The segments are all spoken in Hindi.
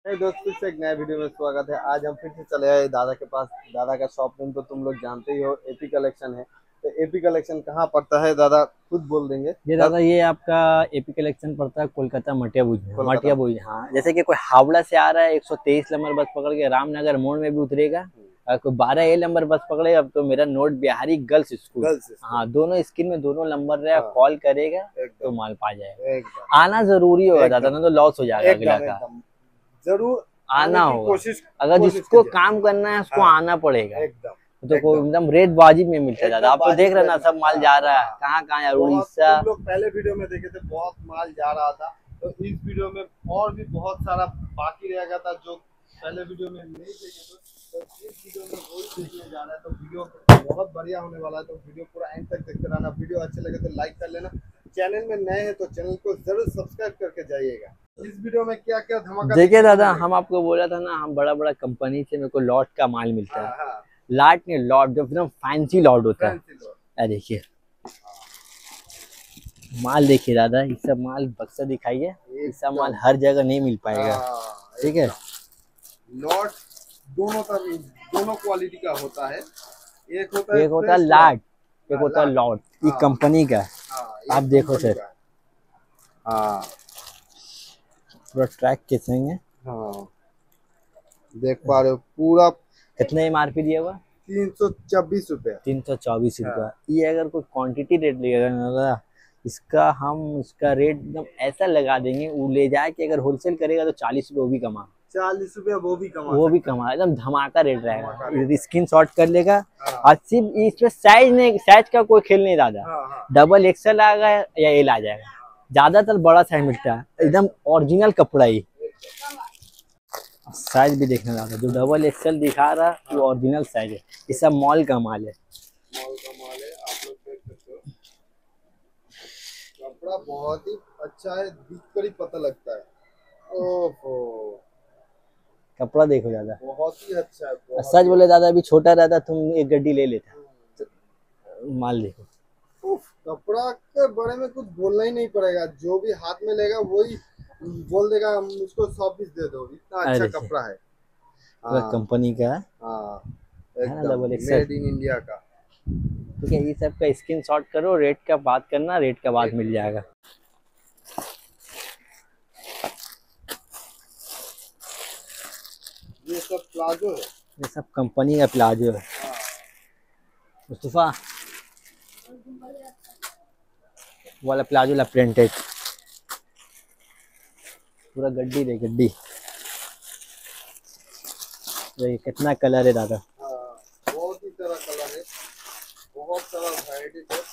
hey दोस्तों से एक नया वीडियो में स्वागत है। आज हम फिर से चले आए दादा के पास। दादा का शॉप नेम तो तुम लोग जानते ही हो, एपी कलेक्शन है। तो एपी कलेक्शन कहाँ पड़ता है दादा खुद बोल देंगे। ये दादा ये आपका एपी कलेक्शन पड़ता है कोलकाता मटिया भुज में। कोलकाता मटिया भुज, हाँ। जैसे कि कोई हावड़ा से आ रहा है 123 नंबर बस पकड़ के रामनगर मोड़ में भी उतरेगा। और कोई 12A नंबर बस पकड़ेगा अब तो मेरा नोट बिहारी गर्ल्स स्कूल, हाँ, दोनों स्क्रीन में दोनों नंबर रहेगा। कॉल करेगा तो माल पा जाएगा। आना जरूरी होगा दादा, ना तो लॉस हो जाएगा अगला का। जरूर आना होगा, कोशिश अगर जिसको काम करना है उसको आना पड़ेगा। तो एकदम रेट वाजिब में मिलता है दादा। आप तो देख रहे ना, सब माल जा रहा है कहाँ कहाँ यार, उड़ीसा। तुम लोग पहले वीडियो में देखे थे बहुत माल जा रहा था, तो इस वीडियो में और भी बहुत सारा बाकी रह गया था जो पहले वीडियो में नहीं देखे थे। तो इस वीडियो में वही देखने जा रहा है, तो वीडियो बहुत बढ़िया होने वाला है। तो वीडियो पूरा एंड तक देखते रहना। वीडियो अच्छे लगे तो लाइक कर लेना। चैनल में नए हैं तो चैनल को जरूर सब्सक्राइब करके जाइएगा। इस वीडियो में क्या क्या धमाका देखिए दादा, हम आपको बोला था ना, हम बड़ा बड़ा कंपनी से मेरे को लॉट का माल मिलता है। लाट नहीं, लॉट जो एकदम फैंसी लॉट होता है। देखिए माल, देखिए दादा, ये सब माल बक्सा दिखाइए, ये सब माल हर जगह नहीं मिल पाएगा। ठीक है, लॉट दोनों क्वालिटी का होता है। एक होता है लाट, एक होता है लॉट। ये कंपनी का आप देखो सर, पूरा ट्रैक कैसे है। हाँ देख पा रहे हो पूरा। कितने MRP दिया हुआ? 324 रुपया। 324 रुपया। ये अगर कोई क्वांटिटी रेट लेगा ना, इसका रेट एकदम ऐसा लगा देंगे, वो ले जाए कि अगर होलसेल करेगा तो 40 रुपये वो भी कमा। 40 रुपया वो भी कमा एकदम धमाका रेट रहेगा। स्क्रीन शॉट कर लेगा। और सिर्फ इसमें साइज का कोई खेल नहीं दादा। डबल एक्सएल आ गया या एल आ जाएगा, ज्यादातर बड़ा साइज मिलता है। एकदम ओरिजिनल कपड़ा ही। साइज भी देखना दादा, जो डबल एक्सएल दिखा रहा है वो ओरिजिनल साइज है। ये सब मॉल का माल है। आप लोग देख सकते हो, कपड़ा बहुत ही अच्छा है, दिख कर ही पता लगता है। ओहो, कपड़ा देखो दादा, बहुत ही अच्छा है। सच बोले दादा, अभी छोटा रहता तुम एक गड्डी ले लेता। तो माल देखो, कपड़ा के बारे में कुछ बोलना ही नहीं पड़ेगा। जो भी हाथ में लेगा वही बोल देगा हम उसको 100 पीस दे दो। इतना अच्छा कपड़ा है। कंपनी का एकदम मेड इन इंडिया का। ठीक है, ये सब का स्क्रीनशॉट करो, रेट का बात करना, रेट का बात मिल जाएगा। ये सब प्लाजो है, ये सब कंपनी का प्लाजो है। मुस्तफा वाला प्लाजो ला प्रिंटेड, पूरा गड्डी रे गड्डी। ये कितना कलर है दादा, बहुत ही तरह कलर है, बहुत सारा वैरायटी है।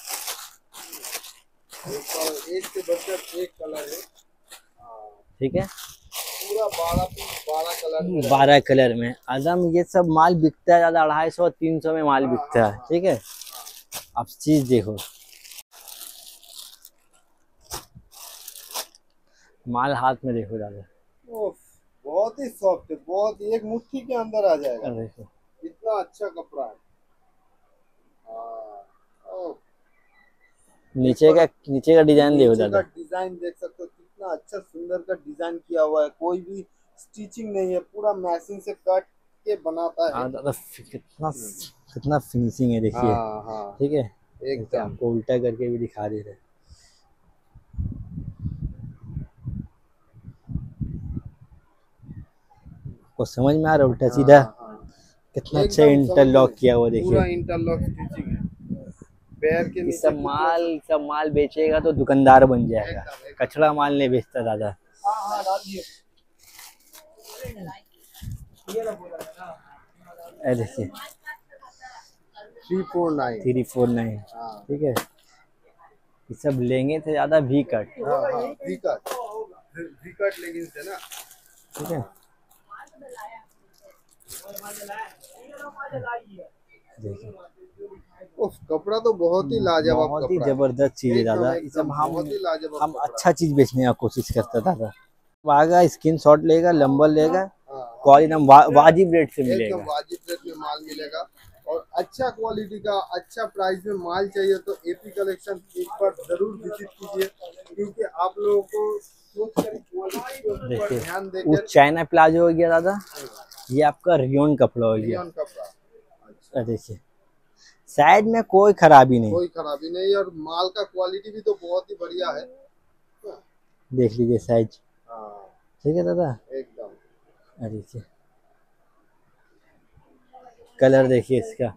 एक से बढ़कर एक कलर है। ठीक है, पूरा 12 कलर में आदम। ये सब माल बिकता है दादा 250-300 में माल बिकता है। ठीक है, आप चीज देखो, माल हाथ में देखो दादा, बहुत ही सॉफ्ट है, बहुत ही एक मुट्ठी के अंदर आ जाएगा। देखो इतना अच्छा कपड़ा है। नीचे का डिजाइन देखो दादा, डिजाइन देख सकते हो, कितना अच्छा सुंदर का डिजाइन किया हुआ है। कोई भी स्टिचिंग नहीं है, पूरा मशीन से कट के बनाता है। दादा कितना फिनिशिंग है देखिए। ठीक है, एकदम आपको उल्टा करके भी दिखा दे रहे। को समझ में आ रहा उल्टा सीधा, कितना अच्छा इंटरलॉक किया हुआ देखिए। पूरा इंटरलॉक स्टिचिंग है। पैर के नीचे सब माल बेचेगा तो दुकानदार बन जाएगा। कचरा माल नहीं बेचता दादा। देखिए 349। ठीक है, ये सब लेंगे थे ज्यादा वी कट लेगिंग से ना। ठीक है, कपड़ा तो बहुत ही लाजवाब, बहुत ही जबरदस्त चीज है दादा। ये सब हम अच्छा चीज बेचने का कोशिश करता दादा। आगा स्क्रीनशॉट लेगा, नंबर लेगा, कॉल एकदम वाजिब रेट से मिलेगा। वाजिब रेट में माल मिलेगा और अच्छा क्वालिटी का अच्छा प्राइस में माल चाहिए तो एपी कलेक्शन एक बार जरूर विजिट कीजिए, क्योंकि आप लोगों को पर देखिए ध्यान वो देकर। चाइना प्लाजो हो गया दादा, ये आपका रियोन कपड़ा हो गया। रियोन कपड़ा। अच्छा। देखिए साइड में कोई खराबी नहीं, कोई खराबी नहीं, और माल का क्वालिटी भी तो बहुत ही बढ़िया है। देख लीजिए साइज। हाँ ठीक है दादा, एकदम। देखिए कलर देखिए इसका,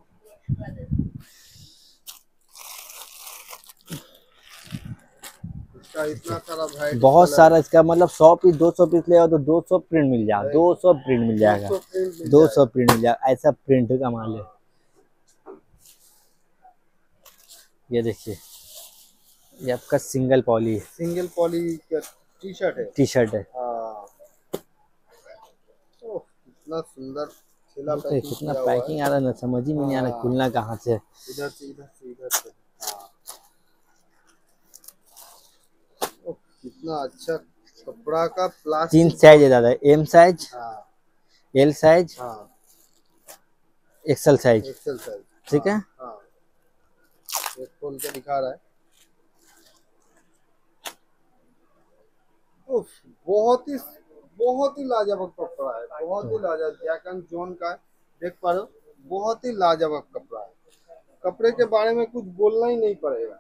इसका इतना सारा वैरायटी, बहुत सारा इसका मतलब 100 पीस 200 पीस लेगा तो 200 प्रिंट मिल जाएगा, 200 प्रिंट मिल जाएगा, 200 प्रिंट मिल जाएगा, ऐसा प्रिंट का माल है। ये देखिए ये आपका सिंगल पॉली है, सिंगल पॉली टी शर्ट है, टी शर्ट है। हाँ। ओह, कितना सुंदर थैला तो पैकिंग कितना किया हुआ है। पैकिंग आ रहा है ना, समझ ही में नहीं आ रहा खुलना कहाँ से। इधर से इधर से इधर से, हाँ। ओह, कितना अच्छा कपड़ा का प्लास्टिक। 3 साइज है दादा, एम साइज, हाँ एल साइज, हाँ, एक्सल साइज। XL size. ठीक है, हाँ, एक खोल के दिखा रहा है। उफ, बहुत ही लाजवाब कपड़ा है, बहुत ही लाजवाब। जैक एंड जोन का है, देख पा रहे हो, बहुत ही लाजवाब कपड़ा है। कपड़े के बारे में कुछ बोलना ही नहीं पड़ेगा,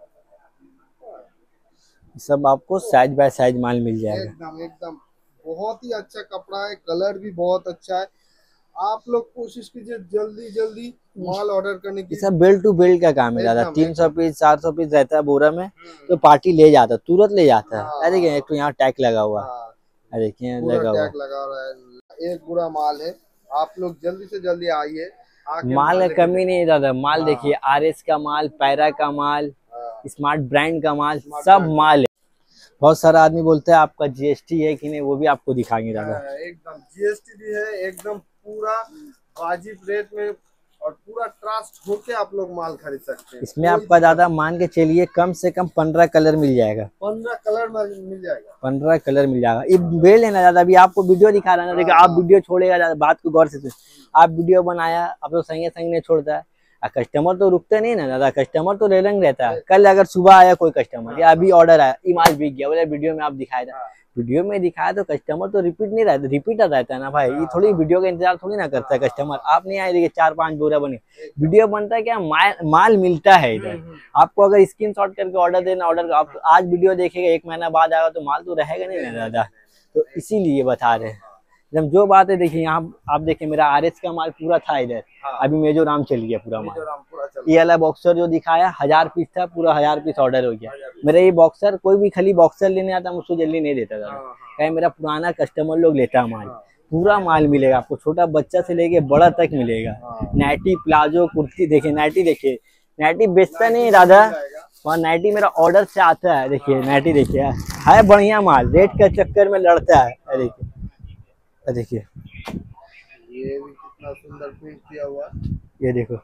सब आपको साइज बाय साइज माल मिल जाएगा। एकदम एकदम। बहुत ही अच्छा कपड़ा है, कलर भी बहुत अच्छा है। आप लोग कोशिश कीजिए जल्दी जल्दी माल ऑर्डर करने की। सब बेल्ट टू बेल्ट का काम है दादा, 300 पीस 400 पीस रहता है बोरा में, तो पार्टी ले जाता है, तुरंत ले जाता है। हाँ, देखिए एक तो यहाँ टैग लगा हुआ हाँ, है, देखिए पूरा लगा हुआ टैग लगा रहा है। एक पूरा माल है, आप लोग जल्दी से जल्दी आइए, आके माल का लेके कमी नहीं है दादा। माल हाँ। देखिए आरएस का माल, पैरा का माल, हाँ, स्मार्ट ब्रांड का माल, स्मार्ट सब ब्रांड। माल है। बहुत सारा आदमी बोलता है आपका जीएसटी है कि नहीं, वो भी आपको दिखाएंगे दादा। एकदम जीएसटी भी है, एकदम पूरा वाजिब रेट में, और पूरा ट्रस्ट होके आप लोग माल खरीद सकते हैं। इसमें आपका दादा मान के चलिए कम से कम 15 कलर मिल जाएगा, 15 कलर में मिल जाएगा, 15 कलर मिल जाएगा। ये बेल है ना दादा, अभी आपको वीडियो दिखा रहा है ना, देखिए आप वीडियो छोड़ेगा दादा, बात को गौर से सुन। आप वीडियो बनाया, आप लोग संगे संग नहीं छोड़ता है, कस्टमर तो रुकते नहीं ना दादा, कस्टमर तो रेलंग रहता है। कल अगर सुबह आया कोई कस्टमर, या अभी ऑर्डर आया, इमाज बिक गया, बोले वीडियो में आप दिखाया था, वीडियो में दिखाया तो कस्टमर तो रिपीट नहीं रहता, रिपीटर रहता है ना भाई। ये थोड़ी वीडियो का इंतजार थोड़ी ना करता है कस्टमर। आप नहीं आए, देखिए 4-5 बोरा बने, वीडियो बनता है क्या, माल मिलता है इधर। आपको अगर स्क्रीनशॉट करके ऑर्डर देना, ऑर्डर आप आज वीडियो देखेगा, 1 महीना बाद आएगा तो माल तो रहेगा नहीं ना दादा। तो इसीलिए बता रहे हैं जब जो बात है। देखिए यहाँ आप देखिए मेरा आरएस का माल पूरा था इधर, अभी मिजोरम चल गया पूरा माल। ये वाला बॉक्सर जो दिखाया 1000 पीस था, पूरा 1000 पीस ऑर्डर हो गया। मेरा ये बॉक्सर, कोई भी खाली बॉक्सर लेने आता मुझको जल्दी नहीं देता था, कहीं मेरा पुराना कस्टमर लोग लेता माल। पूरा माल मिलेगा आपको, छोटा बच्चा से लेके बड़ा तक मिलेगा। नाइटी, प्लाजो, कुर्ती, देखिए नाइटी, देखिए नाइटी बेचता नहीं दादा, वहाँ नाइटी मेरा ऑर्डर से आता है। देखिए नाइटी देखिए है बढ़िया माल, रेट के चक्कर में लड़ता है। देखिए देखिए ये भी कितना सुंदर प्रिंट किया हुआ, ये देखो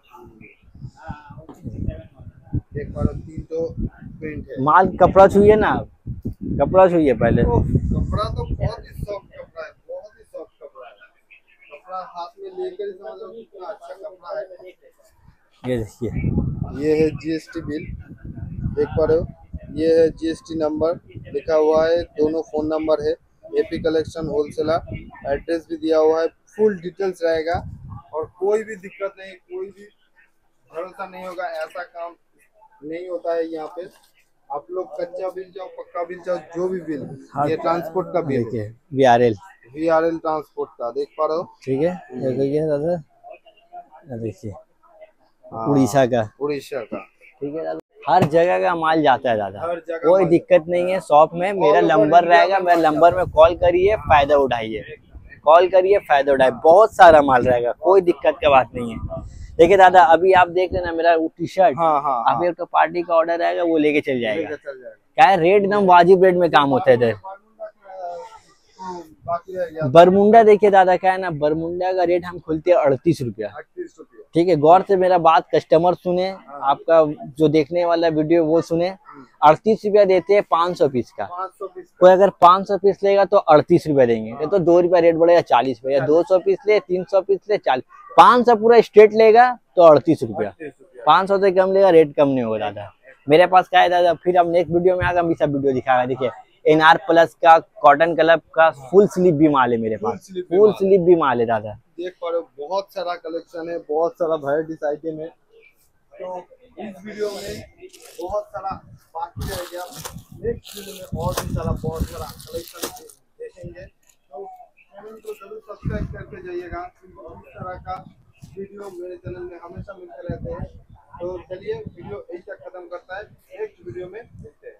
एक बार 3 तो प्रिंट है। माल, कपड़ा छुइए ना, कपड़ा छुइए पहले। कपड़ा तो बहुत ही सॉफ्ट कपड़ा है, बहुत ही सॉफ्ट कपड़ा है। कपड़ा हाथ में लेकर ही समझ लो कितना अच्छा कपड़ा है। ये देखिए ये है जीएसटी बिल, देख पा रहे हो, ये है जीएसटी नंबर लिखा हुआ है, दोनों फोन नंबर है, एपी कलेक्शन होलसेलर, एड्रेस भी दिया हुआ है, फुल डिटेल्स रहेगा। और कोई भी दिक्कत नहीं, कोई भी भरोसा नहीं होगा, ऐसा काम नहीं होता है यहाँ पे। आप लोग कच्चा बिल चाहो, पक्का बिल चाहो, जो भी बिल, ये ट्रांसपोर्ट का बिल देखिए वीआरएल ट्रांसपोर्ट का, देख पा रहे हो। ठीक है, ये देखिए दादा, देखिए हाँ, उड़ीसा का, उड़ीसा का, ठीक है दादा। हर जगह का माल जाता है दादा, हर जगह कोई माल दिक्कत नहीं है। शॉप में मेरा नंबर रहेगा, मेरे नंबर में कॉल करिए, फायदा उठाइए, कॉल करिए, फायदा उठाइए। बहुत सारा माल रहेगा, कोई दिक्कत का बात नहीं है। देखिए दादा अभी आप देख लेना मेरा वो टी शर्ट, अभी एक तो पार्टी का ऑर्डर आएगा, वो लेके चल जाएगा। क्या है, रेट एकदम वाजिब रेट में काम होता है इधर। बरमुंडा देखिए दादा, क्या है ना, बरमुंडा का रेट हम खुलते हैं 38 रुपया, ठीक है। गौर से मेरा बात कस्टमर सुने, आपका जो देखने वाला वीडियो वो सुने। 38 रुपया देते हैं 500 पीस का। कोई अगर 500 पीस लेगा तो 38 रुपया देंगे, तो 2 रुपया रेट बढ़ेगा 40 रुपया। 200 पीस ले, 300 पीस ले 40, 500 पूरा स्ट्रेट लेगा तो 38 रुपया। 500 से कम लेगा, रेट कम नहीं होगा दादा। मेरे पास क्या है दादा, फिर अब नेक्स्ट वीडियो में आगे हम सब वीडियो दिखाएगा। देखिए NR प्लस का कॉटन क्लब का फुल स्लीव भी माल है मेरे पास, फुल स्लीव भी माल है दादा। देख पा रहे हो बहुत सारा कलेक्शन है, बहुत सारा वैराइटीज आइटम है। तो इस वीडियो में बहुत सारा बाकी रह गया, नेक्स्ट वीडियो में और भी सारा बहुत सारा कलेक्शन देखेंगे। तो चैनल को जरूर सब्सक्राइब करके जाइएगा, क्योंकि इस तरह का वीडियो मेरे चैनल में हमेशा मिलते रहते हैं। तो चलिए वीडियो यही तक खत्म करता है, नेक्स्ट वीडियो में मिलते हैं।